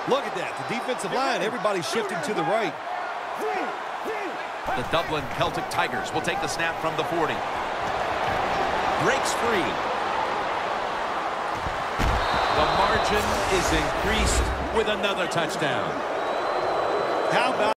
Look at that. The defensive line, everybody's shifting to the right. The Dublin Celtic Tigers will take the snap from the 40. Breaks free. The margin is increased with another touchdown. How about